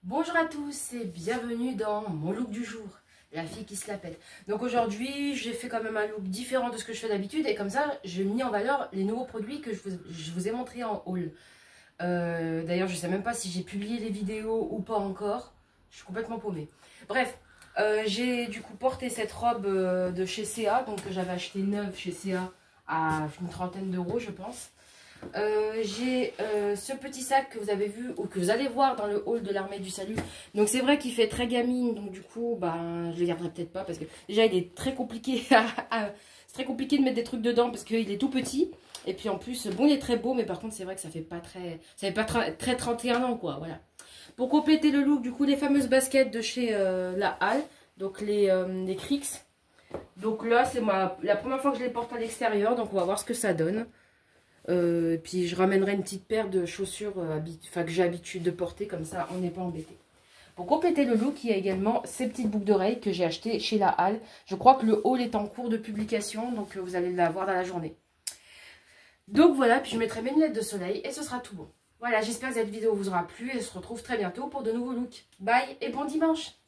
Bonjour à tous et bienvenue dans mon look du jour, la fille qui se la pète. Donc aujourd'hui j'ai fait quand même un look différent de ce que je fais d'habitude et comme ça j'ai mis en valeur les nouveaux produits que je vous ai montrés en haul. D'ailleurs je sais même pas si j'ai publié les vidéos ou pas encore, je suis complètement paumée. Bref, j'ai du coup porté cette robe de chez C.A. donc que j'avais acheté neuve chez C.A. à une trentaine d'euros je pense. J'ai ce petit sac que vous avez vu ou que vous allez voir dans le haul de l'armée du salut. Donc c'est vrai qu'il fait très gamine, donc du coup je le garderai peut-être pas parce que déjà il est très compliqué c'est très compliqué de mettre des trucs dedans parce qu'il est tout petit. Et puis en plus, bon il est très beau mais par contre c'est vrai que ça fait pas très 31 ans quoi, voilà. Pour compléter le look, du coup les fameuses baskets de chez la Halle, donc les Crix. Donc là c'est la première fois que je les porte à l'extérieur, donc on va voir ce que ça donne. Puis je ramènerai une petite paire de chaussures que j'ai l'habitude de porter, comme ça on n'est pas embêté. Pour compléter le look, il y a également ces petites boucles d'oreilles que j'ai achetées chez la Halle. Je crois que le haul est en cours de publication, donc vous allez la voir dans la journée. Donc voilà, puis je mettrai mes lunettes de soleil et ce sera tout bon. Voilà, j'espère que cette vidéo vous aura plu et on se retrouve très bientôt pour de nouveaux looks. Bye et bon dimanche!